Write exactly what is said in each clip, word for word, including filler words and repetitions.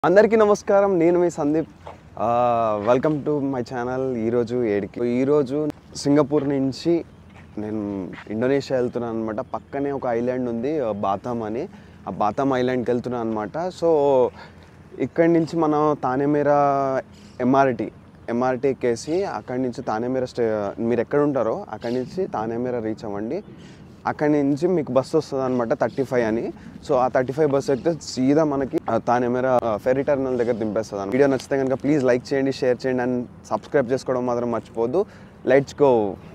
అందరికీ నమస్కారం నేను మీ Sandeep welcome to my channel ఈరోజు ఏడికి ఈరోజు సింగపూర్ నుంచి నేను ఇండోనేషియా వెళ్తున్నాను అనమాట పక్కనే ఒక ఐలాండ్ ఉంది బాతాం అని ఆ బాతాం ఐలాండ్కి వెళ్తున్నాను అనమాట సో ఇక్కడి నుంచి మనం తానేమేరా ఎంఆర్టీ ఎంఆర్టీ ఎక్కేసి అక్కడి నుంచి తానేమేరా స్టే మీరు ఎక్కడ ఉంటారో అక్కడి నుంచి తానేమేరా రీచ్ అవ్వండి అక్కడి నుంచి మీకు బస్సు వస్తుంది అనమాట థర్టీ ఫైవ్ అని సో ఆ థర్టీ ఫైవ్ బస్సు ఎక్కితే సీదా మనకి తానేమేరా ఫెర్రీ టర్మినల్ దగ్గర దింపేస్తుంది వీడియో నచ్చితే కనుక ప్లీజ్ లైక్ చేయండి షేర్ చేయండి అండ్ సబ్స్క్రైబ్ చేసుకోవడం మాత్రం మర్చిపోద్దు లెట్స్ గో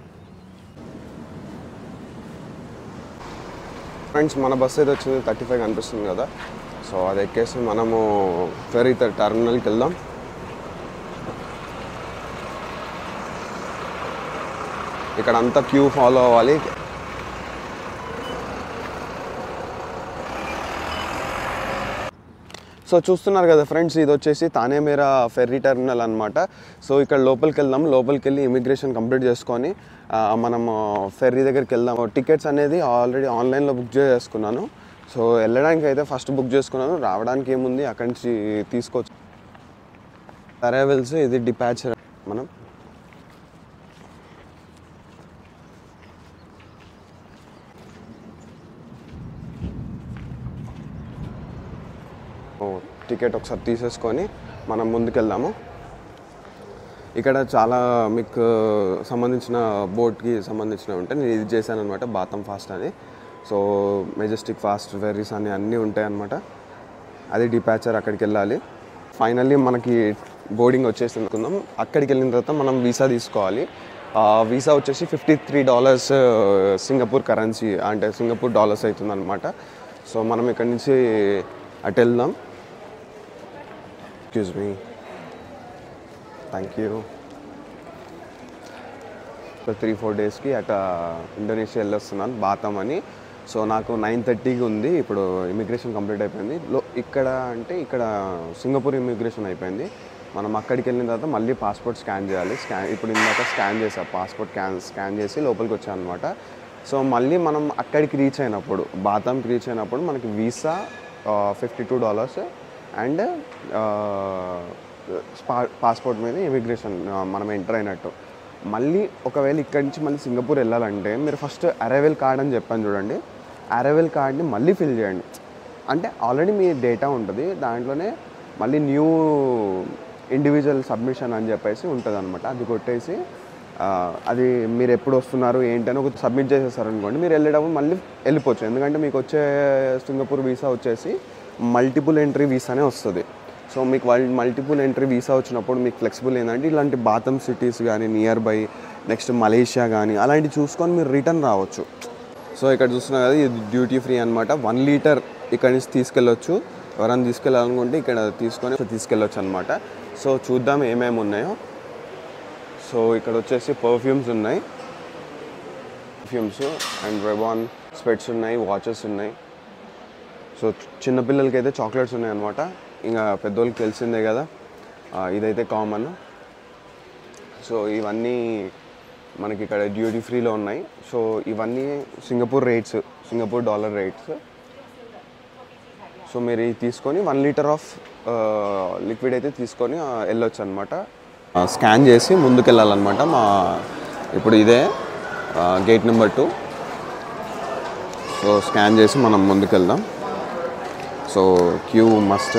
ఫ్రెండ్స్ మన బస్సు అయితే వచ్చింది థర్టీ ఫైవ్ కనిపిస్తుంది కదా సో అది ఎక్కేసి మనము ఫెర్రీ టర్మినల్కి వెళ్దాం ఇక్కడ అంతా క్యూ ఫాలో అవ్వాలి సో చూస్తున్నారు కదా ఫ్రెండ్స్ ఇది వచ్చేసి తానేమేరా ఫెర్రీ టర్మినల్ అనమాట సో ఇక్కడ లోపలికి వెళ్దాం లోపలికి వెళ్ళి ఇమిగ్రేషన్ కంప్లీట్ చేసుకొని మనం ఫెర్రీ దగ్గరికి వెళ్దాం టికెట్స్ అనేది ఆల్రెడీ ఆన్లైన్లో బుక్ చేసుకున్నాను సో వెళ్ళడానికి అయితే ఫస్ట్ బుక్ చేసుకున్నాను రావడానికి ఏముంది అక్కడి నుంచి తీసుకోవచ్చు అరైవల్స్ ఇది డిపాచర్ మనం టికెట్ ఒకసారి తీసేసుకొని మనం ముందుకెళ్దాము ఇక్కడ చాలా మీకు సంబంధించిన బోట్కి సంబంధించినవి ఉంటాయి నేను ఇది చేశాను అనమాట బాతం ఫాస్ట్ అని సో మెజెస్టిక్ ఫాస్ట్ ఫెర్రీస్ అని అన్నీ ఉంటాయి అన్నమాట అది డిపాచర్ అక్కడికి వెళ్ళాలి ఫైనల్లీ మనకి బోర్డింగ్ వచ్చేసి అనుకుందాం అక్కడికి వెళ్ళిన తర్వాత మనం వీసా తీసుకోవాలి వీసా వచ్చేసి fifty three dollars Singapore currency అంటే సింగపూర్ డాలర్స్ అవుతుంది అనమాట సో మనం ఇక్కడి నుంచి అటు వెళ్దాం excuse me thank you three four డేస్కి అట ఇండోనేషియా వెళ్ళొస్తున్నాను బాతం అని సో నాకు నైన్ థర్టీకి ఉంది ఇప్పుడు ఇమిగ్రేషన్ కంప్లీట్ అయిపోయింది లో ఇక్కడ అంటే ఇక్కడ సింగపూర్ ఇమిగ్రేషన్ అయిపోయింది మనం అక్కడికి వెళ్ళిన తర్వాత మళ్ళీ పాస్పోర్ట్ స్కాన్ చేయాలి స్కాన్ ఇప్పుడు ఇందాక స్కాన్ చేసాం పాస్పోర్ట్ క్యాన్ స్కాన్ చేసి లోపలికి వచ్చాను అనమాట సో మళ్ళీ మనం అక్కడికి రీచ్ అయినప్పుడు బాతంకి రీచ్ అయినప్పుడు మనకి visa fifty two dollars and passport మీద ఇమిగ్రేషన్ మనం ఎంటర్ అయినట్టు మళ్ళీ ఒకవేళ ఇక్కడి నుంచి మళ్ళీ సింగపూర్ వెళ్ళాలంటే మీరు ఫస్ట్ అరైవల్ కార్డ్ అని చెప్పాను చూడండి అరైవల్ కార్డ్ని మళ్ళీ ఫిల్ చేయండి అంటే ఆల్రెడీ మీ డేటా ఉంటుంది దాంట్లోనే మళ్ళీ న్యూ ఇండివిజువల్ సబ్మిషన్ అని చెప్పేసి ఉంటుంది అనమాట అది కొట్టేసి అది మీరు ఎప్పుడు వస్తున్నారు ఏంటని ఒక సబ్మిట్ చేసేస్తారు అనుకోండి మీరు వెళ్ళేటప్పుడు మళ్ళీ వెళ్ళిపోవచ్చు ఎందుకంటే మీకు వచ్చే సింగపూర్ వీసా వచ్చేసి మల్టిపుల్ ఎంట్రీ వీసానే వస్తుంది సో మీకు వాళ్ళు మల్టిపుల్ ఎంట్రీ వీసా వచ్చినప్పుడు మీకు ఫ్లెక్సిబుల్ ఏంటంటే ఇలాంటి బాతం సిటీస్ కానీ నియర్ బై నెక్స్ట్ మలేషియా కానీ అలాంటివి చూసుకొని మీరు రిటర్న్ రావచ్చు సో ఇక్కడ చూస్తున్నా కదా ఇది డ్యూటీ ఫ్రీ అనమాట వన్ లీటర్ ఇక్కడ నుంచి తీసుకెళ్ళొచ్చు ఎవరైనా తీసుకెళ్ళాలనుకుంటే ఇక్కడ తీసుకొని తీసుకెళ్ళొచ్చు అనమాట సో చూద్దాం ఏమేమి ఉన్నాయో సో ఇక్కడ వచ్చేసి పర్ఫ్యూమ్స్ ఉన్నాయి పర్ఫ్యూమ్స్ అండ్ రెబాన్ స్పెట్స్ ఉన్నాయి వాచెస్ ఉన్నాయి సో చిన్నపిల్లలకి అయితే చాక్లెట్స్ ఉన్నాయి అనమాట ఇంకా పెద్దోళ్ళకి తెలిసిందే కదా ఇదైతే కామన్ సో ఇవన్నీ మనకి ఇక్కడ డ్యూటీ ఫ్రీలో ఉన్నాయి సో ఇవన్నీ Singapore rates Singapore dollar rates so మీరు ఇది తీసుకొని వన్ లీటర్ ఆఫ్ లిక్విడ్ అయితే తీసుకొని వెళ్ళొచ్చు అనమాట స్కాన్ చేసి ముందుకు వెళ్ళాలన్నమాట మా ఇప్పుడు ఇదే gate number two so scan చేసి మనం ముందుకు వెళ్దాం సో క్యూ మస్ట్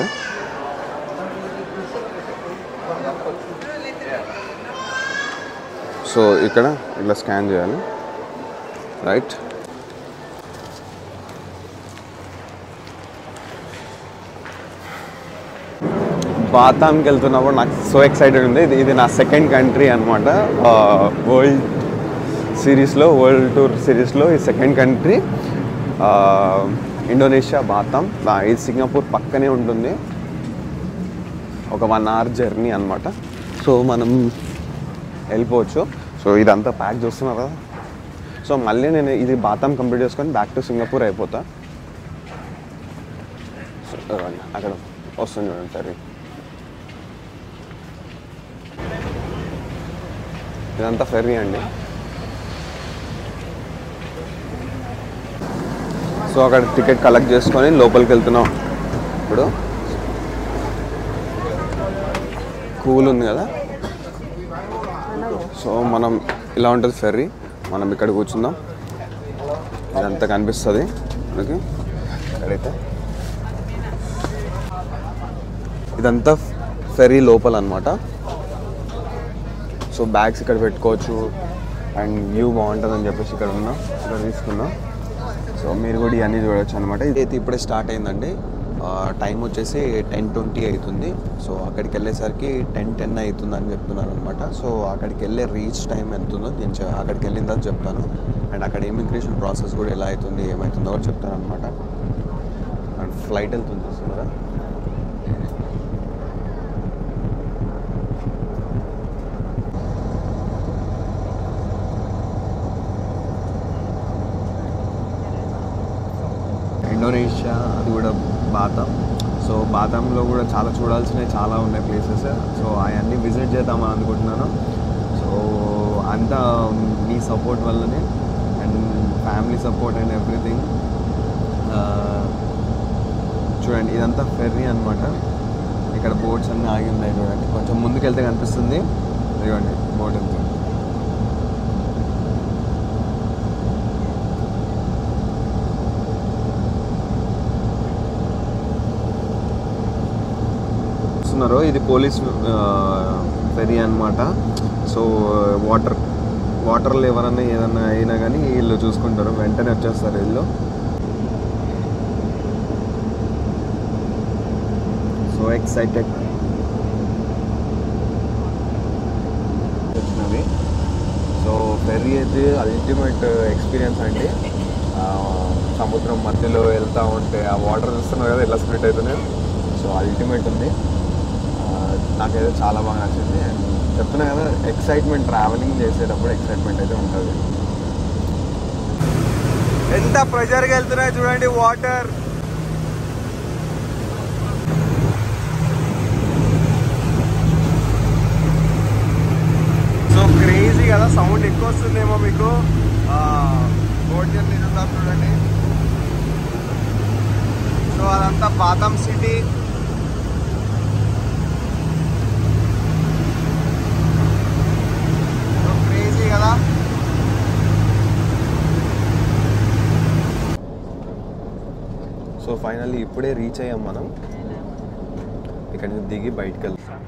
సో ఇక్కడ ఇట్లా స్కాన్ చేయాలి రైట్ బాతాంకి వెళ్తున్నప్పుడు నాకు సో ఎక్సైటెడ్ ఉంది ఇది ఇది నా సెకండ్ కంట్రీ అనమాట వరల్డ్ సిరీస్లో వరల్డ్ టూర్ సిరీస్లో ఈ సెకండ్ కంట్రీ ఇండోనేషియా బాతం ఇది సింగపూర్ పక్కనే ఉంటుంది ఒక వన్ అవర్ జర్నీ అనమాట సో మనం వెళ్ళిపోవచ్చు సో ఇదంతా ప్యాక్ చూస్తున్నారు కదా సో మళ్ళీ నేను ఇది బాతం కంప్లీట్ చేసుకొని బ్యాక్ టు సింగపూర్ అయిపోతా అక్కడ వస్తుంది చూడండి సరే ఇదంతా ఫెర్రీ అండి సో అక్కడ టికెట్ కలెక్ట్ చేసుకొని లోపలికి వెళ్తున్నాం ఇప్పుడు కూల్ ఉంది కదా. సో మనం ఇలా ఉంటుంది ఫెర్రీ, మనం ఇక్కడ కూర్చుందాం. ఇదంతా కనిపిస్తుంది మనకి ఇక్కడైతే. ఇదంతా ఫెర్రీ లోపల అనమాట. సో బ్యాగ్స్ ఇక్కడ పెట్టుకోవచ్చు అండ్ వ్యూ బాగుంటుందని చెప్పేసి ఇక్కడ ఉన్నాం, ఇక్కడ తీసుకున్నాం. సో మీరు కూడా ఇవన్నీ చూడవచ్చు అనమాట. ఇదైతే ఇప్పుడే స్టార్ట్ అయిందండి. టైం వచ్చేసి టెన్ ట్వంటీ అవుతుంది. సో అక్కడికి వెళ్ళేసరికి టెన్ టెన్ అవుతుందని చెప్తున్నారు అనమాట. సో అక్కడికి వెళ్ళే రీచ్ టైం ఎంత ఉందో నేను అక్కడికి వెళ్ళిన తర్వాత చెప్తాను. అండ్ అక్కడ ఇమిగ్రేషన్ ప్రాసెస్ కూడా ఎలా అవుతుంది ఏమవుతుందో కూడా చెప్తాను అనమాట. అండ్ ఫ్లైట్ వెళ్తుంది చూస్తున్నారా. ఇండోనేషియా, అది కూడా బాతాం. సో బాతాంలో కూడా చాలా చూడాల్సినవి చాలా ఉన్నాయి ప్లేసెస్. సో అవన్నీ విజిట్ చేద్దామని అనుకుంటున్నాను. సో అంతా మీ సపోర్ట్ వల్లనే and family support and everything. చూడండి ఇదంతా ఫెర్రీ అనమాట. ఇక్కడ బోట్స్ అన్నీ ఆగి ఉన్నాయి చూడండి. కొంచెం ముందుకు వెళ్తే కనిపిస్తుంది, ఇదిగోండి బోట్ వెళ్తుంది. ఇది పోలీస్ ఫెరీ అనమాట. సో వాటర్ వాటర్లో ఎవరన్నా ఏదన్నా అయినా కానీ వీళ్ళు చూసుకుంటారు, వెంటనే వచ్చేస్తారు వీళ్ళు. సో ఎక్సైటెడ్ వచ్చినవి. సో ఫెర్రీ అయితే అల్టిమేట్ ఎక్స్పీరియన్స్ అండి. సముద్రం మధ్యలో వెళ్తూ ఉంటే ఆ వాటర్ చూస్తున్నారు కదా ఎలా స్ప్లిట్ అవుతున్నాయి. సో అల్టిమేట్ ఉంది, నాకైతే చాలా బాగా నచ్చింది. అండ్ చెప్తున్నా కదా ఎక్సైట్మెంట్, ట్రావెలింగ్ చేసేటప్పుడు ఎక్సైట్మెంట్ అయితే ఉంటుంది. ఎంత ప్రెషర్గా వెళ్తున్నాయి చూడండి వాటర్. సో క్రేజీ కదా, సౌండ్ ఎక్కువ వస్తుందేమో మీకు. బోట్ జర్నీ చూద్దాం చూడండి. సో అదంతా బాతాం సిటీ. కదా సో ఫైనల్లీ ఇప్పుడే రీచ్ అయ్యాం మనం. ఇక్కడ నుంచి దిగి బయటకు వెళ్తాం.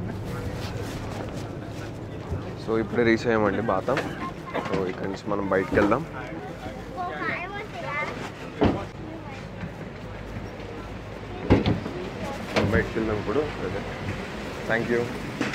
సో ఇప్పుడే రీచ్ అయ్యామండి బాతాం. సో ఇక్కడ నుంచి మనం బయటకు వెళ్దాం. బయటకు వెళ్దాం ఇప్పుడు. Thank you.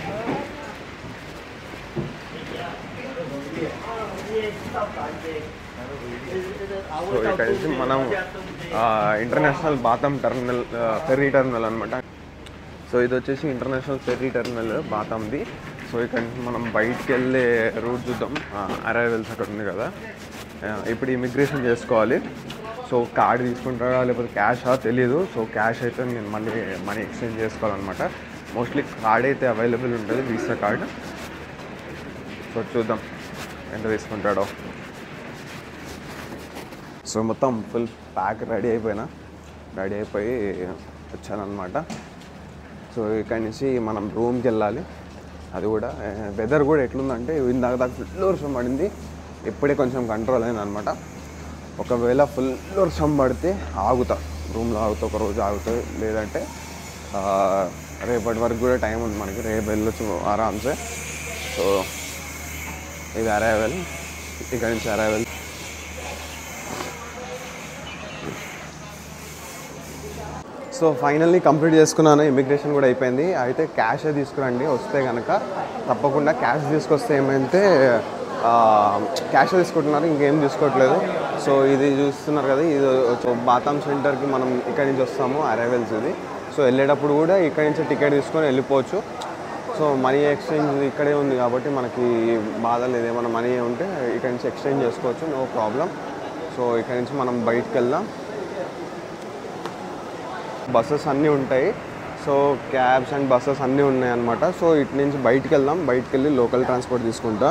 సో ఇక్కడ నుంచి మనం international Batam terminal, ferry terminal అనమాట. సో ఇది వచ్చేసి ఇంటర్నేషనల్ ఫెర్రీ టెర్మినల్ బాతాంది. సో ఇక్కడ నుంచి మనం బయటికి వెళ్ళే రూట్ చూద్దాం. అరైవల్స్ అక్కడ ఉంది కదా. ఇప్పుడు ఇమిగ్రేషన్ చేసుకోవాలి. సో కార్డ్ తీసుకుంటారా లేకపోతే క్యాషా తెలీదు. సో క్యాష్ అయితే నేను మళ్ళీ మనీ ఎక్స్చేంజ్ చేసుకోవాలన్నమాట. మోస్ట్లీ కార్డ్ అయితే అవైలబుల్ ఉంటుంది, వీసా కార్డ్. సో చూద్దాం ఎంత తీసుకుంటాడో. సో మొత్తం ఫుల్ ప్యాక్ రెడీ అయిపోయినా రెడీ అయిపోయి వచ్చానమాట. సో ఇక్కడి నుంచి మనం రూమ్కి వెళ్ళాలి. అది కూడా వెదర్ కూడా ఎట్లుందంటే ఇందాక దాకా ఫుల్ వర్షం పడింది, ఇప్పుడే కొంచెం కంట్రోల్ అయిందనమాట. ఒకవేళ ఫుల్ వర్షం పడితే ఆగుతా, రూమ్లో ఆగుతా, ఒక రోజు ఆగుతా. లేదంటే రేపటి వరకు కూడా టైం ఉంది మనకి, రేపు వెళ్ళొచ్చు ఆరామ్సే. సో ఇది అరైవల్, ఇక్కడ నుంచి అరైవల్. సో ఫైనల్లీ కంప్లీట్ చేసుకున్నాను, ఇమిగ్రేషన్ కూడా అయిపోయింది. అయితే క్యాషే తీసుకురండి వస్తే కనుక, తప్పకుండా క్యాష్ తీసుకొస్తే ఏమైతే క్యాషే తీసుకుంటున్నారు, ఇంకేం తీసుకోవట్లేదు. సో ఇది చూస్తున్నారు కదా, ఇది బాతాం సెంటర్కి మనం ఇక్కడి నుంచి వస్తాము, అరైవల్స్ ఇది. సో వెళ్ళేటప్పుడు కూడా ఇక్కడి నుంచి టికెట్ తీసుకొని వెళ్ళిపోవచ్చు. సో మనీ ఎక్స్చేంజ్ ఇక్కడే ఉంది కాబట్టి మనకి బాధ లేదు. ఏమైనా మనీ ఉంటే ఇక్కడ నుంచి ఎక్స్చేంజ్ చేసుకోవచ్చు, నో ప్రాబ్లం. సో ఇక్కడ నుంచి మనం బయటకు వెళ్దాం. బస్సెస్ అన్నీ ఉంటాయి. సో క్యాబ్స్ అండ్ బస్సెస్ అన్నీ ఉన్నాయి అన్నమాట. సో ఇటు నుంచి బయటకు వెళ్దాం, బయటకు వెళ్ళి లోకల్ ట్రాన్స్పోర్ట్ తీసుకుంటా.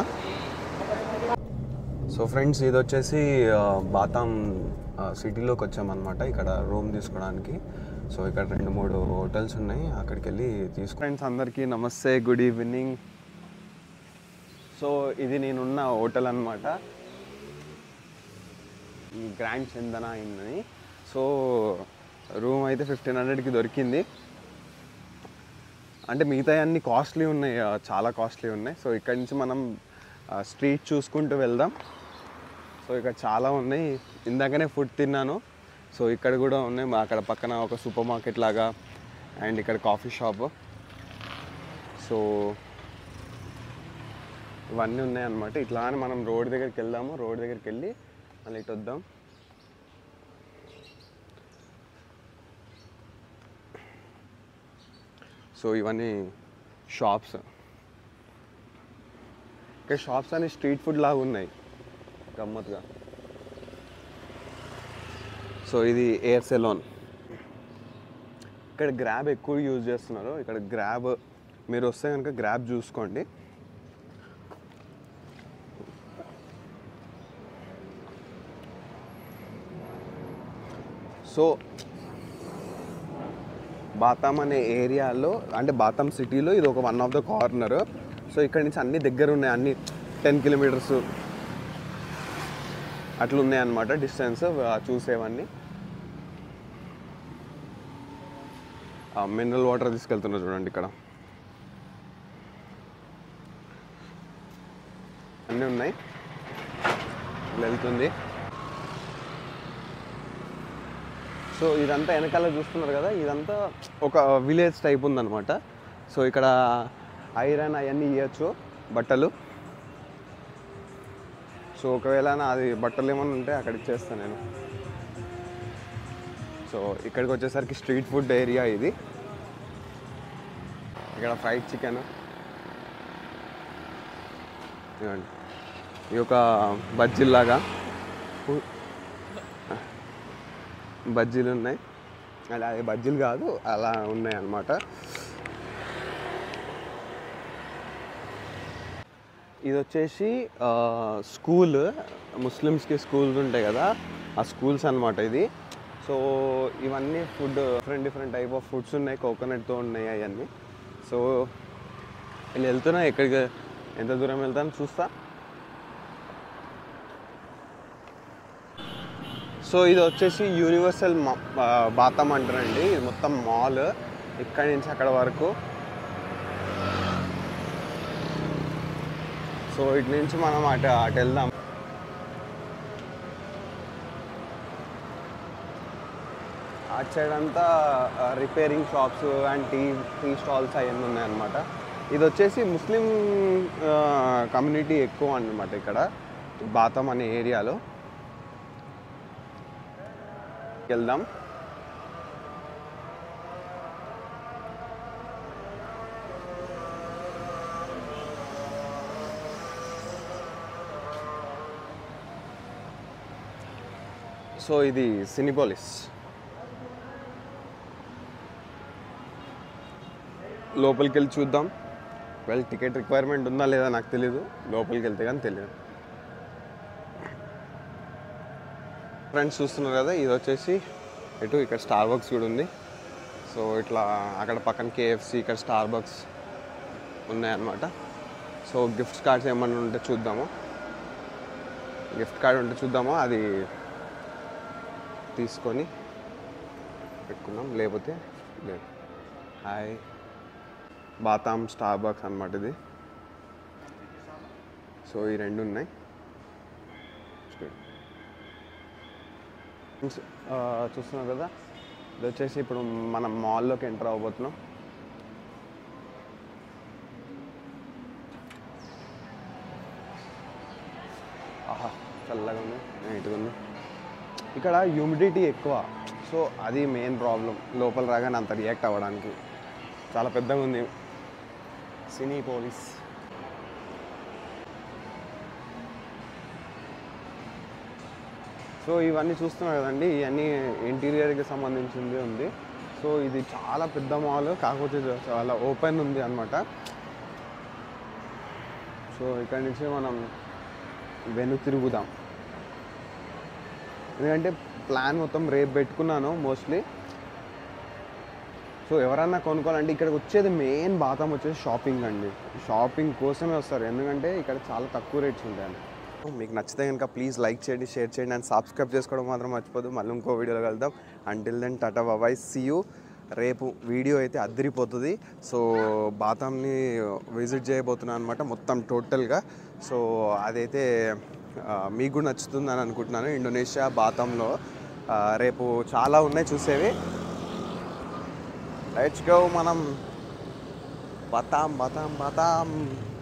సో ఫ్రెండ్స్, ఇది వచ్చేసి బాతాం సిటీలోకి వచ్చామన్నమాట ఇక్కడ రూమ్ తీసుకోవడానికి. సో ఇక్కడ రెండు మూడు హోటల్స్ ఉన్నాయి, అక్కడికి వెళ్ళి తీసుకో. ఫ్రెండ్స్ అందరికీ నమస్తే, గుడ్ ఈవినింగ్. సో ఇది నేనున్న హోటల్ అనమాట, ఈ గ్రాండ్ చందన అయిందని. సో రూమ్ అయితే ఫిఫ్టీన్ హండ్రెడ్కి దొరికింది. అంటే మిగతా అన్ని కాస్ట్లీ ఉన్నాయి, చాలా కాస్ట్లీ ఉన్నాయి. సో ఇక్కడ నుంచి మనం స్ట్రీట్ చూసుకుంటూ వెళ్దాం. సో ఇక్కడ చాలా ఉన్నాయి, ఇందాకనే ఫుడ్ తిన్నాను. సో ఇక్కడ కూడా ఉన్నాయి, అక్కడ పక్కన ఒక సూపర్ మార్కెట్ లాగా, అండ్ ఇక్కడ కాఫీ షాప్. సో ఇవన్నీ ఉన్నాయి అన్నమాట. ఇట్లా అని మనం రోడ్ దగ్గరికి వెళ్దాము, రోడ్ దగ్గరికి వెళ్ళి మళ్ళీ ఇటు వద్దాం. సో ఇవన్నీ షాప్స్, ఇక్కడ షాప్స్ అన్ని స్ట్రీట్ ఫుడ్ లాగా ఉన్నాయి గమ్మత్తుగా. సో ఇది ఎయిర్ సెలూన్. ఇక్కడ గ్రాబ్ ఎక్కువ యూజ్ చేస్తున్నారు. ఇక్కడ గ్రాబ్ మీరు వస్తే కనుక గ్రాబ్ చూసుకోండి. సో బాతాం అనే ఏరియాలో, అంటే బాతాం సిటీలో ఇది ఒక one of the corner. So ఇక్కడ నుంచి అన్ని దగ్గర ఉన్నాయి, అన్ని టెన్ కిలోమీటర్స్ అట్లా ఉన్నాయి అన్నమాట డిస్టెన్స్ చూసేవన్నీ. మినరల్ వాటర్ తీసుకెళ్తున్నారు చూడండి, ఇక్కడ అన్నీ ఉన్నాయి, వెళ్తుంది. సో ఇదంతా వెనకాల చూస్తున్నారు కదా, ఇదంతా ఒక విలేజ్ టైప్ ఉందన్నమాట. సో ఇక్కడ ఐరన్ అవన్నీ ఇవ్వచ్చు, బట్టలు. సో ఒకవేళ అది బట్టలు ఏమైనా ఉంటే అక్కడ ఇచ్చేస్తాను నేను. సో ఇక్కడికి వచ్చేసరికి స్ట్రీట్ ఫుడ్ ఏరియా ఇది. ఇక్కడ ఫ్రైడ్ చికెన్, ఇది ఒక బజ్జీలాగా బజ్జీలు ఉన్నాయి. అలా అది బజ్జీలు కాదు, అలా ఉన్నాయి అన్నమాట. ఇది వచ్చేసి స్కూల్, ముస్లిమ్స్కి స్కూల్స్ ఉంటాయి కదా, ఆ స్కూల్స్ అన్నమాట ఇది. సో ఇవన్నీ food different different type of foods ఉన్నాయి, కోకోనట్తో ఉన్నాయి అవన్నీ. సో వీళ్ళు వెళ్తున్నా, ఎక్కడికి ఎంత దూరం వెళ్తాను చూస్తా. సో ఇది వచ్చేసి యూనివర్సల్ బాతాం అంటారండి. ఇది మొత్తం మాల్, ఇక్కడి నుంచి అక్కడ వరకు. సో ఇటు నుంచి మనం అటు అటు వెళ్దాం. అటు సైడ్ అంతా repairing shops and tea tea stalls అవన్నీ ఉన్నాయన్నమాట. ఇది వచ్చేసి ముస్లిం కమ్యూనిటీ ఎక్కువ అన్నమాట ఇక్కడ బాతాం అనే ఏరియాలో. వెళ్దాం. సో ఇది సినిపోలిస్. లోపలికి వెళ్ళి చూద్దాం. వెల్ టికెట్ రిక్వైర్మెంట్ ఉందా లేదా నాకు తెలీదు, లోపలికి వెళ్తే కానీ తెలియదు. ఫ్రెండ్స్ చూస్తున్నారు కదా, ఇది వచ్చేసి ఇటు ఇక్కడ స్టార్ బక్స్ కూడా ఉంది. సో ఇట్లా అక్కడ పక్కన కేఎఫ్సి, ఇక్కడ స్టార్ బక్స్ ఉన్నాయన్నమాట. సో గిఫ్ట్ కార్డ్స్ ఏమన్నా ఉంటే చూద్దాము, గిఫ్ట్ కార్డ్ ఉంటే చూద్దాము, అది తీసుకొని పెట్టుకుందాం, లేకపోతే లేదు. హాయ్, బాతాం స్టార్ బక్స్ అన్నమాట ఇది. సో ఈ రెండు ఉన్నాయి. చూస్తున్నాం కదా, ఇది వచ్చేసి ఇప్పుడు మనం మాల్లోకి ఎంటర్ అవ్వబోతున్నాం. ఆహా చల్లగా ఉంది, నీట్గా ఉంది. ఇక్కడ హ్యూమిడిటీ ఎక్కువ, సో అది మెయిన్ ప్రాబ్లం. లోపల రాగానే అంత రియాక్ట్ అవ్వడానికి. చాలా పెద్దగా ఉంది సినిపోలిస్. సో ఇవన్నీ చూస్తున్నారు కదండి, ఇవన్నీ ఇంటీరియర్కి సంబంధించింది ఉంది. సో ఇది చాలా పెద్ద మాల్, కాకపోతే చాలా ఓపెన్ ఉంది అన్నమాట. సో ఇక్కడి నుంచి మనం వెను తిరుగుదాం, ఎందుకంటే ప్లాన్ మొత్తం రేపు పెట్టుకున్నాను మోస్ట్లీ. సో ఎవరన్నా కొనుక్కోవాలంటే ఇక్కడికి వచ్చేది మెయిన్ బాతం వచ్చేసి షాపింగ్ అండి. షాపింగ్ కోసమే వస్తారు, ఎందుకంటే ఇక్కడ చాలా తక్కువ రేట్స్ ఉంటాయండి. మీకు నచ్చితే కనుక ప్లీజ్ లైక్ చేయండి, షేర్ చేయండి అండ్ సబ్స్క్రైబ్ చేసుకోవడం మాత్రం మర్చిపోదు. మళ్ళీ ఇంకో వీడియోలో కలుద్దాం. Until then tata bye, see you. రేపు వీడియో అయితే అద్దరిపోతుంది. సో బాతాంని విజిట్ చేయబోతున్నాను అనమాట మొత్తం టోటల్గా. సో అదైతే మీకు కూడా నచ్చుతుందని అనుకుంటున్నాను. ఇండోనేషియా బాతంలో రేపు చాలా ఉన్నాయి చూసేవి. లెట్స్ గో మనం. బాతాం బాతాం బాతాం.